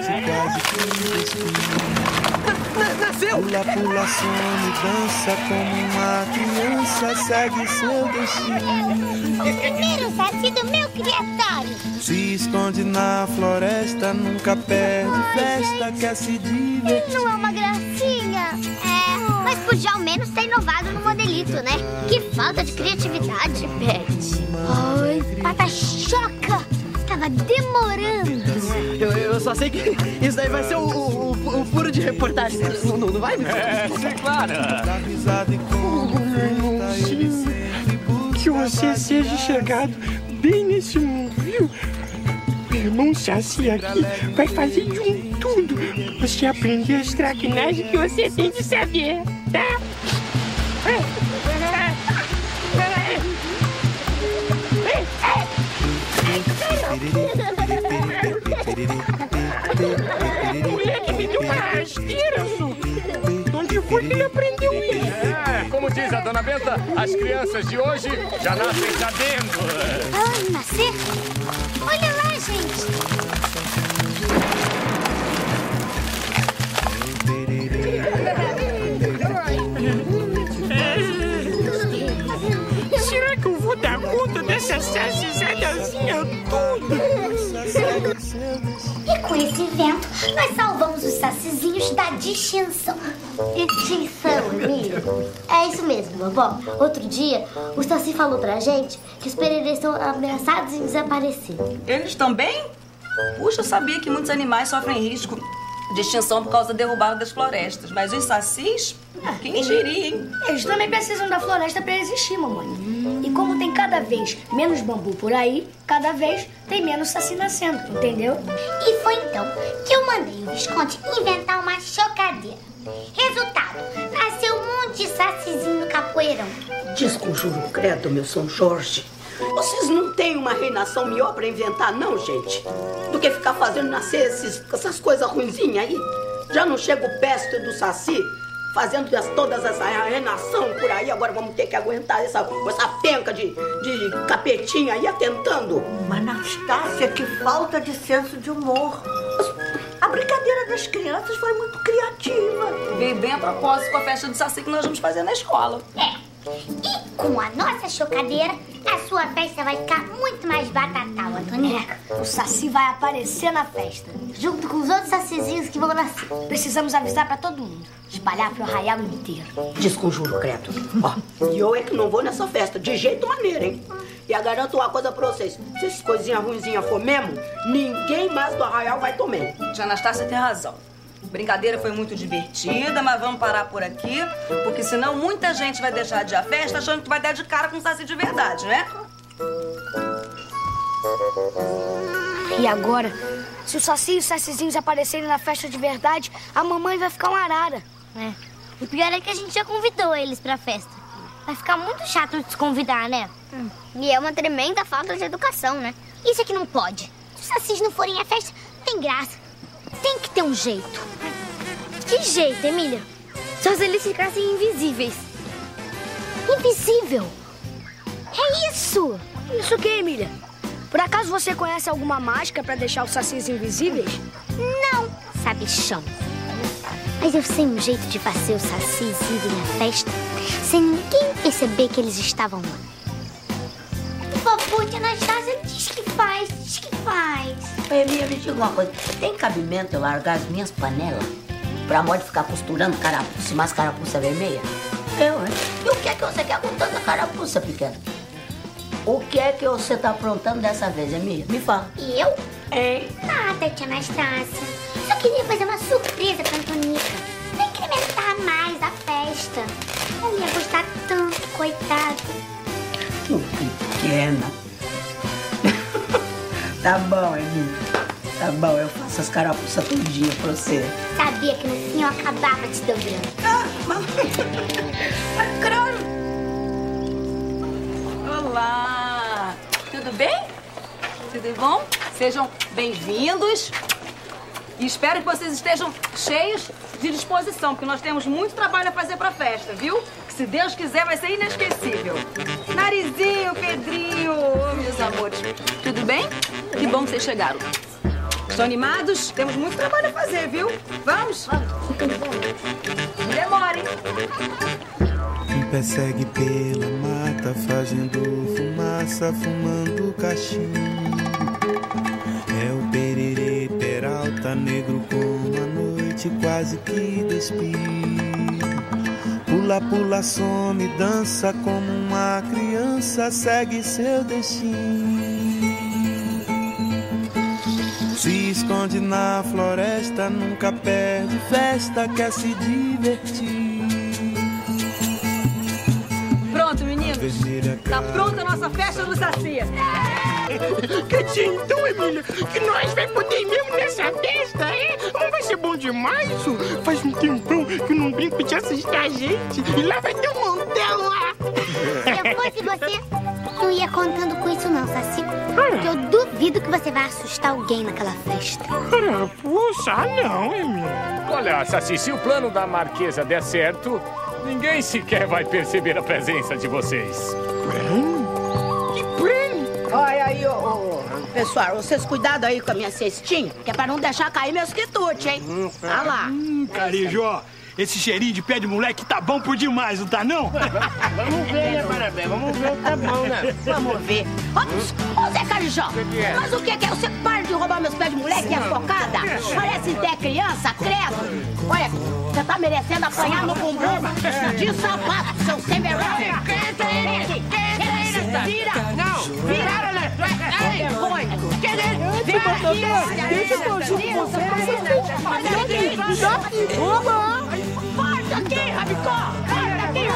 Nasceu! Pula, pula, some, dança como uma criança, segue seu destino. O primeiro saci do meu criatório. Se esconde na floresta, nunca perde festa, quer se divertir. Não é uma gracinha? É, mas podia ao menos ter inovado no modelito, né? Que falta de criatividade, Pet. Ai, pata-choca! Tava demorando. Eu, eu só sei que isso daí vai ser o, o, o, o furo de reportagem. Não, não, não vai? É, sim, claro. Que você seja chegado bem nesse mundo, viu? Meu irmão Saci aqui vai fazer de um tudo pra você aprender as traquinagens que você tem que saber, tá? O moleque me deu uma rasteira, Su. Onde foi que ele aprendeu isso? É, como diz a dona Benta, as crianças de hoje já nascem sabendo. Ah, nascer? Olha lá, gente. Será que eu vou dar conta dessa sacizadazinha toda? E com esse evento, nós salvamos os sacizinhos da distinção. Extinção, amigo? É isso mesmo, vovó. Outro dia, o Saci falou pra gente que os perereiros estão ameaçados em desaparecer. Eles também? Puxa, eu sabia que muitos animais sofrem risco de extinção por causa da derrubada das florestas. Mas os sacis? Quem diria, hein? Eles também precisam da floresta pra existir, mamãe. E como tem cada vez menos bambu por aí, cada vez tem menos saci nascendo, entendeu? E foi então que eu mandei o Visconde inventar uma chocadeira. Resultado, nasceu um monte de sacizinho no capoeirão. Desconjuro credo, meu São Jorge. Vocês não têm uma reinação melhor pra inventar, não, gente? Do que ficar fazendo nascer esses, essas coisas ruinzinhas aí? Já não chega o peste do Saci fazendo as, todas essa renação por aí. Agora vamos ter que aguentar essa, essa penca de, de capetinha aí atentando. Mas, Anastácia, que falta de senso de humor. A brincadeira das crianças foi muito criativa. Veio bem a propósito com a festa do Saci que nós vamos fazer na escola. É. E com a nossa chocadeira, a sua festa vai ficar muito mais batatal, Antonieta. O Saci vai aparecer na festa, junto com os outros sacizinhos que vão nascer. Precisamos avisar pra todo mundo, espalhar pro arraial inteiro. Desconjuro, credo. Ó, e eu é que não vou nessa festa, de jeito maneiro, hein? E eu garanto uma coisa pra vocês, se essas coisinhas ruinzinhas for mesmo, ninguém mais do arraial vai tomar. Tia Anastácia tem razão. Brincadeira foi muito divertida, mas vamos parar por aqui, porque senão muita gente vai deixar de ir à festa achando que vai dar de cara com o Saci de verdade, né? E agora, se o Saci e os Sacizinhos aparecerem na festa de verdade, a mamãe vai ficar uma arara. É. O pior é que a gente já convidou eles pra festa. Vai ficar muito chato desconvidar, né? Hum. E é uma tremenda falta de educação, né? Isso é que não pode. Se os Sacis não forem à festa, não tem graça. Tem que ter um jeito. Que jeito, Emília? Só se eles ficassem invisíveis. Invisível? É isso! Isso o quê, Emília? Por acaso você conhece alguma mágica pra deixar os sacis invisíveis? Não, sabichão. Mas eu sei um jeito de fazer os sacis irem à festa sem ninguém perceber que eles estavam lá. Por favor, tia Anastácia, diz que faz, diz que faz. Emília, me diga uma coisa. Tem cabimento eu largar as minhas panelas pra modo de ficar costurando carapuça e mais carapuça vermelha? Eu, hein? E o que é que você quer com tanta carapuça, pequena? O que é que você tá aprontando dessa vez, Emília? Me fala. E eu? Hein? Nada, tia Anastácia. Só queria fazer uma surpresa pra Antonieta. Pra incrementar mais a festa. Ela ia gostar tanto, coitada. Que pequena. Tá bom, Emília. Tá bom, eu faço as carapuças tudinho pra você. Sabia que no fim eu acabava te dobrando. Ah, mas... Olá! Tudo bem? Tudo bom? Sejam bem-vindos. E espero que vocês estejam cheios de disposição, porque nós temos muito trabalho a fazer pra festa, viu? Que se Deus quiser vai ser inesquecível. Narizinho, Pedrinho, oh, meus amores. Tudo bem? Que bom que vocês chegaram. Estão animados? Temos muito trabalho a fazer, viu? Vamos? Não demorem. Me persegue pela mata, fazendo fumaça, fumando cachimbo. É o pererê peralta, negro como a noite, quase que despiro. Pula, pula, some, dança como uma criança, segue seu destino. Se esconde na floresta, nunca perde festa, quer se divertir. Pronto, meninos. Tá pronta a nossa festa do Saci. Quer dizer, então, Emília, que nós vai poder ir mesmo nessa festa, é? Não vai ser bom demais isso? Faz um tempão que eu não brinco de assustar a gente. E lá vai ter um montão lá. Se eu fosse você, não ia contando com isso não, Saci. Porque eu duvido que você vai assustar alguém naquela festa. Puxa, não, Emília. Olha, Saci, se o plano da Marquesa der certo, ninguém sequer vai perceber a presença de vocês. Que prêmio? Olha aí, ô, ô, pessoal, vocês cuidado aí com a minha cestinha, que é pra não deixar cair meus quitutes, hein? Olha lá. Hum, Carijó, esse cheirinho de pé de moleque tá bom por demais, não tá não? Vamos ver, né, Parabéns? Vamos ver o que tá bom, né? Vamos ver. Ô, ô Zé Carijó, mas o que é que é? Você para de roubar meus pés de moleque e a focada? Parece até criança, credo. Olha, você tá merecendo apanhar no bumbum de sapato, seu sem vergonha. Entra ele! Entra ele! Vira! Não! Vira! Ei! Vira aqui! Deixa eu conjunto com você! Olha aqui! Oba! Forte aqui, Rabicó! Forte aqui!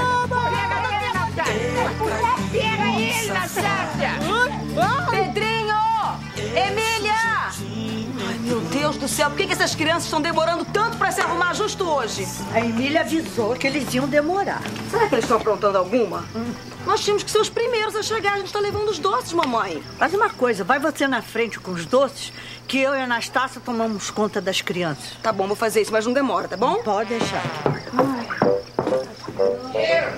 Pega ele, Anastácia! Pedrinho! Emília! Ai, meu Deus do céu, por que, que essas crianças estão demorando tanto pra se arrumar justo hoje? A Emília avisou que eles iam demorar. Será que eles estão aprontando alguma? Hum. Nós tínhamos que ser os primeiros a chegar. A gente tá levando os doces, mamãe. Faz uma coisa, vai você na frente com os doces, que eu e a Anastácia tomamos conta das crianças. Tá bom, vou fazer isso, mas não demora, tá bom? Pode deixar. Hum. Bicheiro!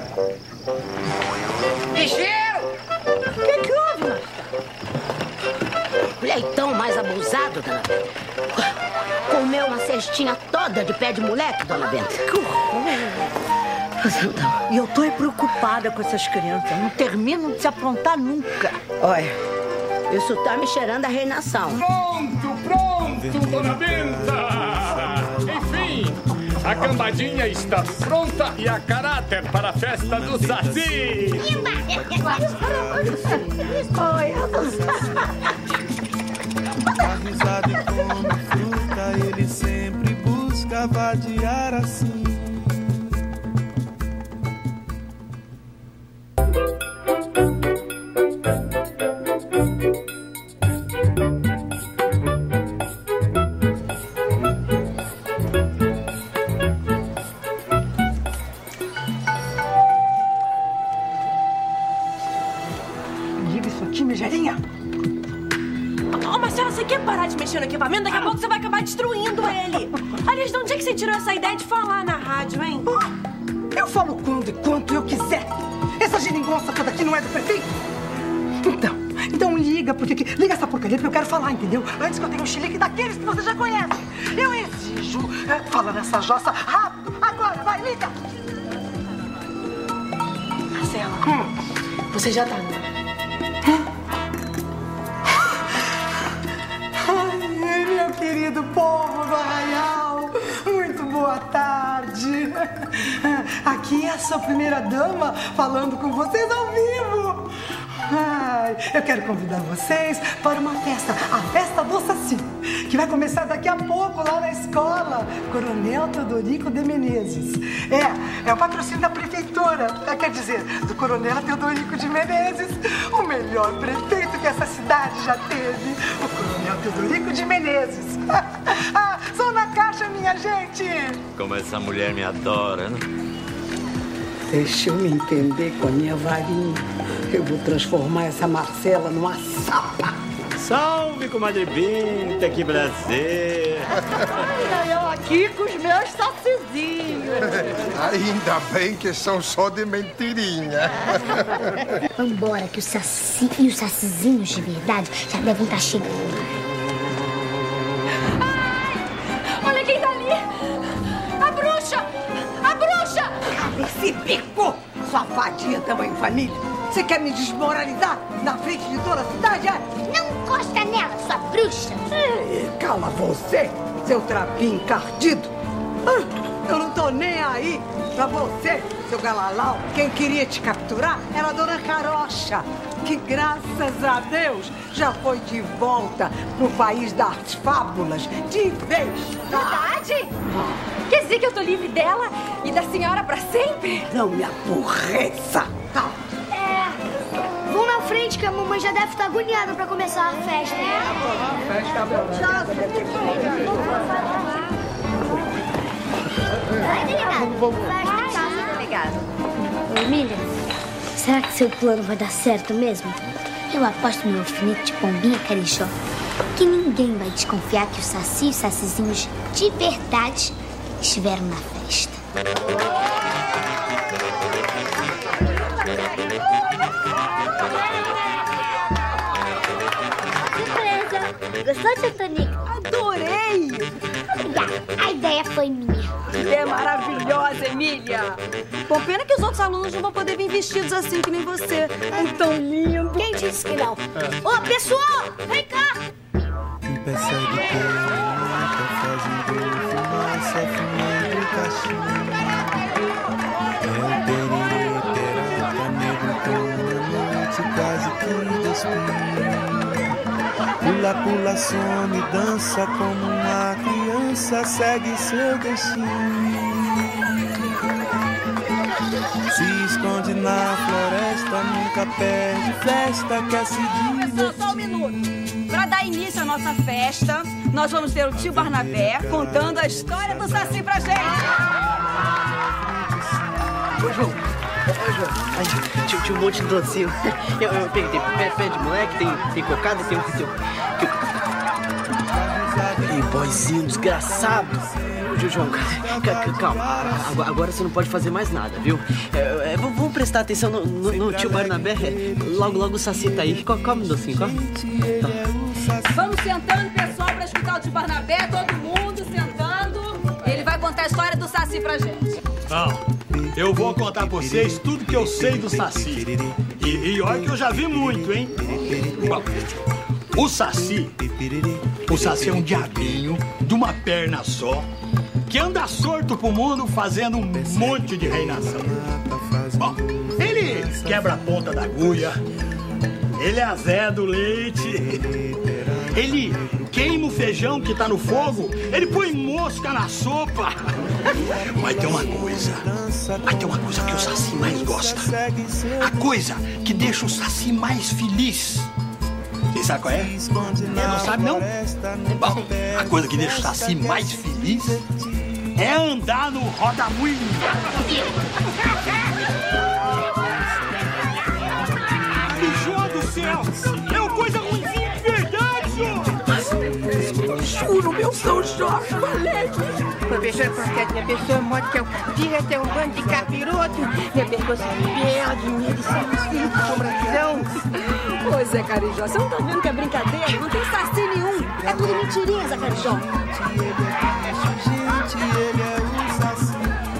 Bicheiro! O que que houve, Marta? O leitão mais abusado, dona Benta. Comeu uma cestinha toda de pé de moleque, dona Benta. Que horror! E eu tô preocupada com essas crianças. Não terminam de se aprontar nunca. Olha, isso tá me cheirando a reinação. Pronto, pronto, dona Benta! Enfim, a cambadinha está pronta e a caráter para a festa do Saci! Dá risada e come fruta, ele sempre busca vadiar assim. Liga isso aqui, megerinha. Ô, Marcelo, você quer parar de mexer no equipamento? Daqui a pouco você vai acabar destruindo ele. Aliás, de onde é que você tirou essa ideia de falar na rádio, hein? Oh, eu falo quando e quanto eu quiser. Essa geringonça toda aqui não é do prefeito? Então, então liga, porque... Liga essa porcaria porque eu quero falar, entendeu? Antes que eu tenha um chilique daqueles que você já conhece. Eu exijo... É, fala nessa jossa rápido. Agora, vai, liga. Marcelo, hum. você já tá... Ai, meu querido povo do Arraial, muito boa tarde. Aqui é a sua primeira dama falando com vocês ao vivo. Ai, eu quero convidar vocês para uma festa, a festa do Saci, que vai começar daqui a pouco lá na escola Coronel Teodorico de Menezes. É, é o patrocínio da prefeitura, é, quer dizer, do Coronel Teodorico de Menezes, o melhor prefeito que essa cidade já teve, o Coronel Teodorico de Menezes. Ah, só na caixa, minha gente! Como essa mulher me adora, né? Deixa eu me entender com a minha varinha. Eu vou transformar essa Marcela numa sapa. Salve, comadre Binta, que prazer! Olha eu aqui com os meus sacizinhos. Ainda bem que são só de mentirinha. Vambora, que o Saci e os sacizinhos de verdade já devem estar chegando. Olha quem tá ali! A bruxa! A bruxa! Cala esse bico, sua vadia tamanho família. Você quer me desmoralizar na frente de toda a cidade, é? Não encosta nela, sua bruxa! Ei, cala você, seu trapinho encardido. Ah, eu não tô nem aí pra você, seu galalau. Quem queria te capturar era a dona Carocha, que graças a Deus já foi de volta pro país das fábulas de vez. Verdade? Quer dizer que eu tô livre dela e da senhora pra sempre? Não me aborreça. Vão na frente que a mamãe já deve estar agoniada pra começar a festa. A festa Vai, delegado. Vai, delegado. Emília, será que seu plano vai dar certo mesmo? Eu aposto meu alfinete de pombinha carijó que ninguém vai desconfiar que os saci e os sacizinhos de verdade estiveram na festa. Gostou, tia Tonica? Adorei! A ideia foi minha. Ideia maravilhosa, Emília! Bom, pena que os outros alunos não vão poder vir vestidos assim que nem você. É tão lindo! Quem disse que não? Ô, pessoal, vem cá! Um pé sai do pé, nunca fazendo fumaça, fumando cachimbo. É o tererê, terata, negro, com noite quase que despinho. Pula, pula, some, dança como uma criança, segue seu destino. Se esconde na floresta, nunca perde festa, quer se divertir. Só um minuto. Para dar início à nossa festa, nós vamos ter o tio Barnabé contando a história do Saci pra gente. Ô, João. Ô, João. Ai, tinha, tinha um monte de docinho. Eu, eu peguei, tem pé, pé de moleque, tem, tem cocada, tem... tem, tem... Que boizinho desgraçado. Tio João, calma. Agora, agora você não pode fazer mais nada, viu? É, é, vamos prestar atenção no, no, no tio Barnabé. Logo, logo o Saci tá aí. Come, docinho, come. Vamos sentando, pessoal, pra escutar o tio Barnabé. Todo mundo sentando. Ele vai contar a história do Saci pra gente. Não. Eu vou contar pra vocês tudo que eu sei do Saci. E, e olha que eu já vi muito, hein? Bom, o Saci, o Saci é um diabinho de uma perna só, que anda sorto pro mundo fazendo um monte de reinação. Bom, ele quebra a ponta da agulha, ele é azé do leite, ele queima o feijão que tá no fogo, ele põe mosca na sopa. Mas tem uma coisa, mas tem uma coisa que o Saci mais gosta. A coisa que deixa o Saci mais feliz. Você sabe qual é? É, não sabe não? Bom, a coisa que deixa o Saci mais feliz é andar no roda-moinho. João do céu! É uma coisa ruimzinha de verdade, senhor! Juro, meu São Jorge, moleque! Professor Profeta, minha pessoa morta que eu tira até um bando de capiroto. Minha pessoa se perde, medo de ser filho de assombração. Ô, Zé Carijó, você não tá vendo que é brincadeira? Não tem Saci nenhum. É tudo mentirinha, Zé Carijó. Gente, ele é um Saci.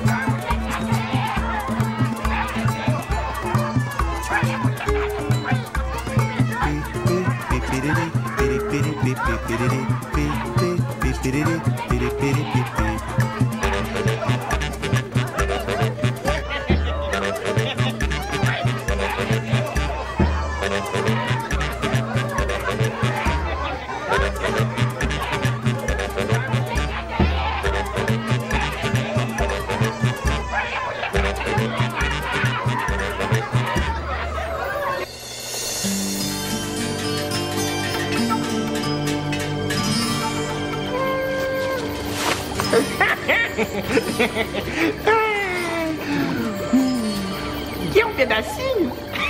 Quer um pedacinho?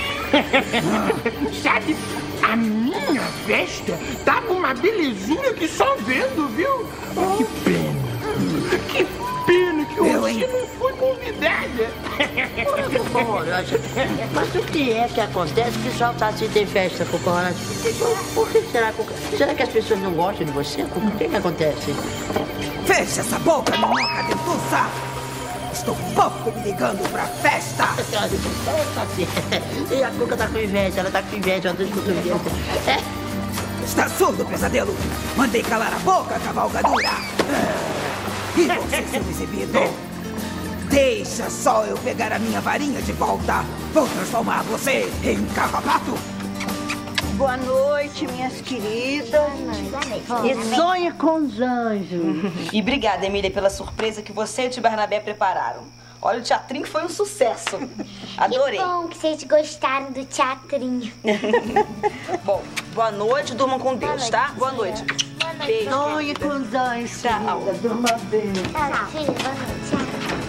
Sabe, a minha festa tava uma belezura que só vendo, viu? Que pena. Que pena que hoje não fui convidada. Cocorante, mas o que é que acontece que só o Saci tem festa, Cocorante? Por que será, Cocorante? Será que as pessoas não gostam de você, Cocorante? O que que acontece? Feche essa boca, minhoca dentuça! Estou pouco me ligando pra festa! E a Cuca tá com inveja, ela tá com inveja, ela tá com inveja. É? Está surdo, pesadelo? Mandei calar a boca, cavalgadura! E você, seu exibido? Deixa só eu pegar a minha varinha de volta! Vou transformar você em cavalato! Boa noite, minhas queridas. E sonha com os anjos. E obrigada, Emília, pela surpresa que você e o tio Barnabé prepararam. Olha, o teatrinho foi um sucesso. Adorei. Que bom que vocês gostaram do teatrinho. Bom, boa noite, durmam com Deus, tá? Boa noite. Boa noite. Beijo. Sonhe com os anjos. Tchau. Durma bem. Tchau, filho. Boa noite. Tchau.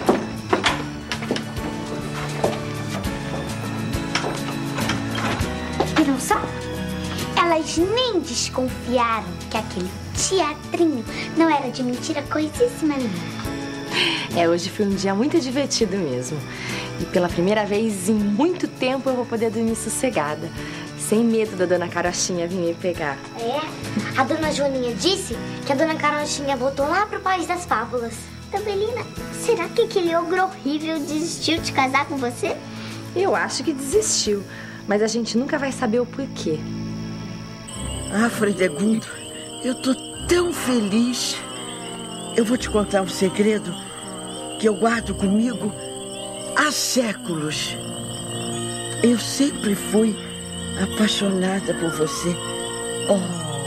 Viram só? Elas nem desconfiaram que aquele teatrinho não era de mentira coisíssima nenhuma. É, hoje foi um dia muito divertido mesmo. E pela primeira vez em muito tempo eu vou poder dormir sossegada, sem medo da dona Carochinha vir me pegar. É? A dona Joaninha disse que a dona Carochinha voltou lá pro País das Fábulas. Tambelina, será que aquele ogro horrível desistiu de casar com você? Eu acho que desistiu, mas a gente nunca vai saber o porquê. Ah, Fredegundo, eu tô tão feliz. Eu vou te contar um segredo que eu guardo comigo há séculos. Eu sempre fui apaixonada por você. Oh.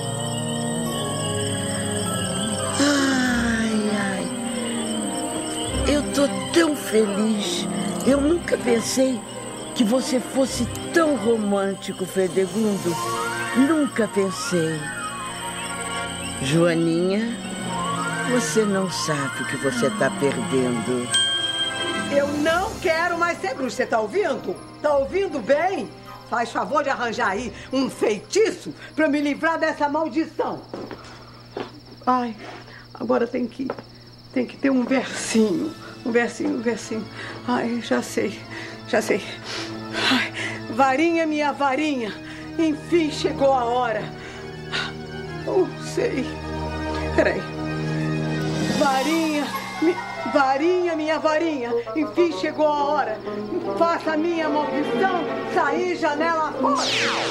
Ai, ai. Eu tô tão feliz. Eu nunca pensei que você fosse tão romântico, Fredegundo. Nunca pensei. Joaninha, você não sabe o que você está perdendo. Eu não quero mais ser bruxa, você tá ouvindo? Tá ouvindo bem? Faz favor de arranjar aí um feitiço pra me livrar dessa maldição. Ai, agora tem que ir. tem que ter um versinho. Um versinho, um versinho. Ai, já sei, já sei. Ai, varinha, minha varinha, enfim chegou a hora. Não sei. Peraí. Varinha, mi, varinha, minha varinha, enfim chegou a hora. Faça a minha maldição sair janela fora.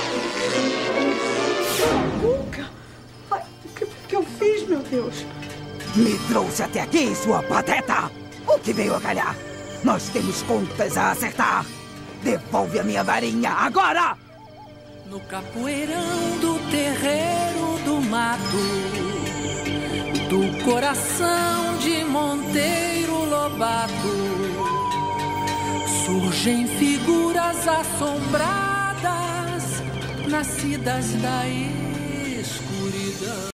Cuca? Ai, o que, que eu fiz, meu Deus? Me trouxe até aqui, sua pateta. O que veio a calhar? Nós temos contas a acertar. Devolve a minha varinha agora! No capoeirão do terreiro do mato, do coração de Monteiro Lobato, surgem figuras assombradas, nascidas da escuridão.